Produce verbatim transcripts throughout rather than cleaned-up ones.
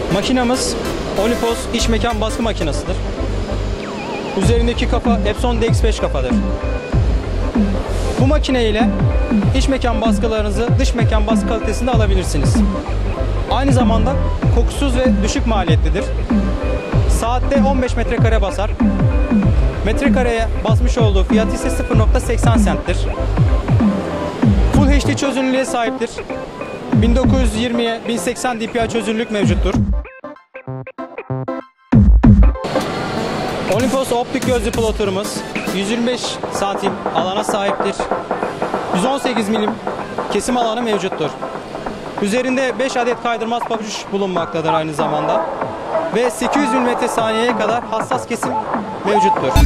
Makinamız Olympus iç mekan baskı makinasıdır. Üzerindeki kafa Epson D X beş kafadır. Bu makine ile iç mekan baskılarınızı dış mekan baskı kalitesinde alabilirsiniz. Aynı zamanda kokusuz ve düşük maliyetlidir. Saatte on beş metrekare basar. Metrekareye basmış olduğu fiyat ise sıfır nokta seksen cent'tir. Full H D çözünürlüğe sahiptir. bin dokuz yüz yirmiye bin seksen D P I çözünürlük mevcuttur. Olympus optik gözlü ploterımız yüz yirmi beş santim alana sahiptir. yüz on sekiz milim kesim alanı mevcuttur. Üzerinde beş adet kaydırmaz pabuç bulunmaktadır aynı zamanda. Ve sekiz yüz milimetre saniyeye kadar hassas kesim mevcuttur.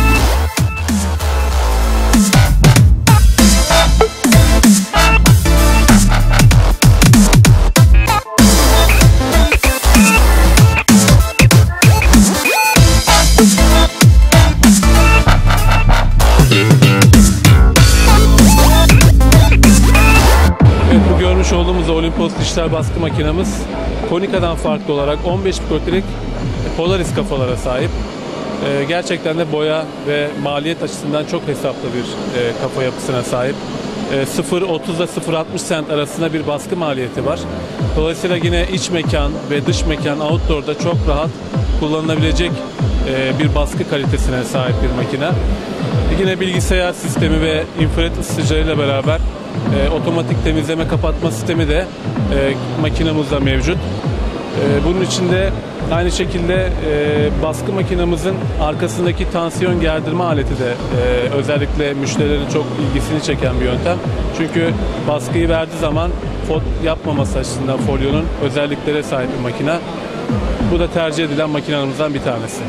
Görmüş olduğumuz Olympus dijital baskı makinamız Konica'dan farklı olarak on beş mikrometrelik Polaris kafalara sahip. Ee, gerçekten de boya ve maliyet açısından çok hesaplı bir e, kafa yapısına sahip. E, sıfır otuz ile sıfır altmış cent arasında bir baskı maliyeti var. Dolayısıyla yine iç mekan ve dış mekan outdoor'da çok rahat kullanılabilecek e, bir baskı kalitesine sahip bir makine. Yine bilgisayar sistemi ve infrared ısıtıcılarıyla beraber E, otomatik temizleme kapatma sistemi de e, makinamızda mevcut. E, bunun içinde aynı şekilde e, baskı makinamızın arkasındaki tansiyon gerdirme aleti de e, özellikle müşterilerin çok ilgisini çeken bir yöntem. Çünkü baskıyı verdiği zaman fot yapmaması açısından folyonun özelliklere sahip bir makine. Bu da tercih edilen makinelerimizden bir tanesi.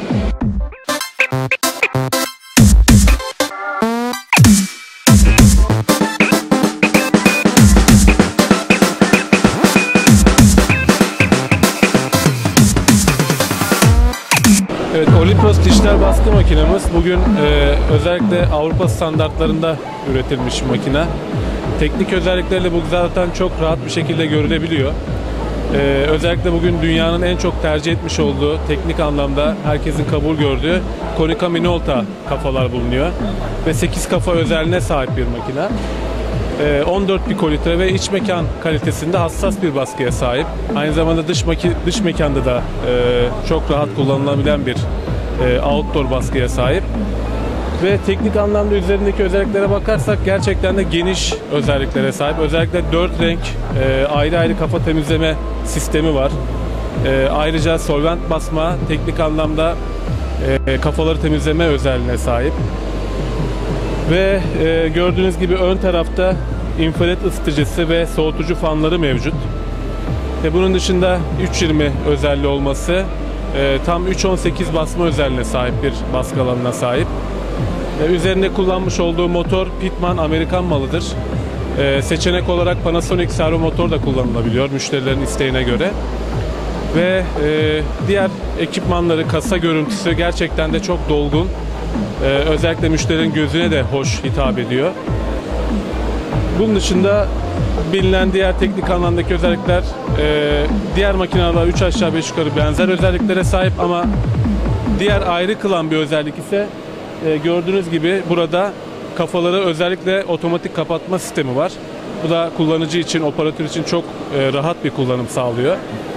Evet, Olympus dijital baskı makinemiz bugün e, özellikle Avrupa standartlarında üretilmiş bir makine. Teknik özellikleriyle bu zaten çok rahat bir şekilde görülebiliyor. E, özellikle bugün dünyanın en çok tercih etmiş olduğu, teknik anlamda herkesin kabul gördüğü Konica Minolta kafalar bulunuyor. Ve sekiz kafa özelliğine sahip bir makine. on dört pikolitre ve iç mekan kalitesinde hassas bir baskıya sahip. Aynı zamanda dış, dış mekanda da e, çok rahat kullanılabilen bir e, outdoor baskıya sahip. Ve teknik anlamda üzerindeki özelliklere bakarsak gerçekten de geniş özelliklere sahip. Özellikle dört renk e, ayrı ayrı kafa temizleme sistemi var. E, ayrıca solvent basma, teknik anlamda e, kafaları temizleme özelliğine sahip. Ve e, gördüğünüz gibi ön tarafta infrared ısıtıcısı ve soğutucu fanları mevcut. E, bunun dışında üç yirmi özelliği olması, e, tam üç on sekiz basma özelliğine sahip bir baskı alanına sahip. E, üzerinde kullanmış olduğu motor Pitman Amerikan malıdır. E, seçenek olarak Panasonic servo motor da kullanılabiliyor müşterilerin isteğine göre. Ve e, diğer ekipmanları, kasa görüntüsü gerçekten de çok dolgun. Ee, özellikle müşterinin gözüne de hoş hitap ediyor. Bunun dışında bilinen diğer teknik anlamdaki özellikler e, diğer makineler üç aşağı beş yukarı benzer özelliklere sahip ama diğer ayrı kılan bir özellik ise e, gördüğünüz gibi burada kafaları özellikle otomatik kapatma sistemi var. Bu da kullanıcı için, operatör için çok e, rahat bir kullanım sağlıyor.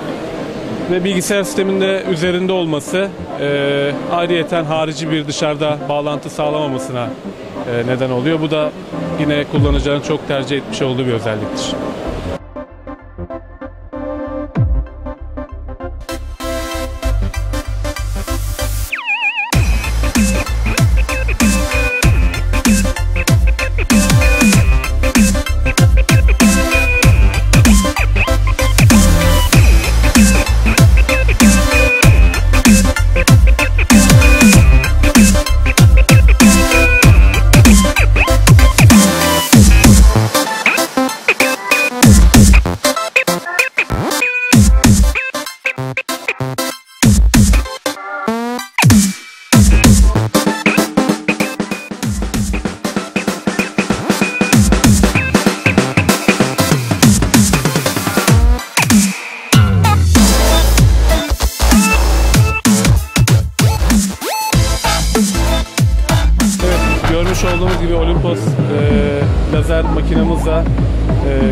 Ve bilgisayar sisteminde üzerinde olması e, ayrıyeten harici bir dışarıda bağlantı sağlamamasına e, neden oluyor. Bu da yine kullanıcıların çok tercih etmiş olduğu bir özelliktir.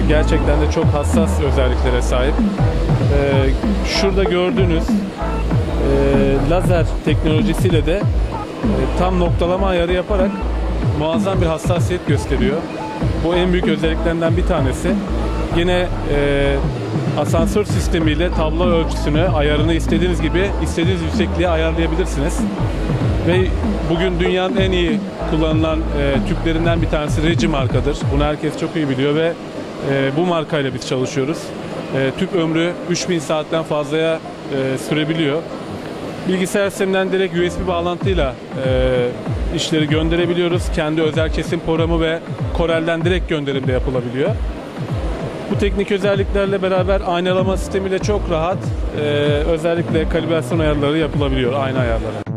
gerçekten de çok hassas özelliklere sahip. Ee, şurada gördüğünüz e, lazer teknolojisiyle de e, tam noktalama ayarı yaparak muazzam bir hassasiyet gösteriyor. Bu en büyük özelliklerinden bir tanesi. Yine e, asansör sistemiyle tablo ölçüsünü, ayarını istediğiniz gibi istediğiniz yüksekliğe ayarlayabilirsiniz. Ve bugün dünyanın en iyi kullanılan e, tüplerinden bir tanesi Reci markadır. Bunu herkes çok iyi biliyor ve e, bu markayla biz çalışıyoruz. E, tüp ömrü üç bin saatten fazlaya e, sürebiliyor. Bilgisayar sisteminden direkt U S B bağlantıyla e, işleri gönderebiliyoruz. Kendi özel kesim programı ve Corel'den direkt gönderim de yapılabiliyor. Bu teknik özelliklerle beraber aynalama sistemiyle çok rahat e, özellikle kalibrasyon ayarları yapılabiliyor, ayna ayarları.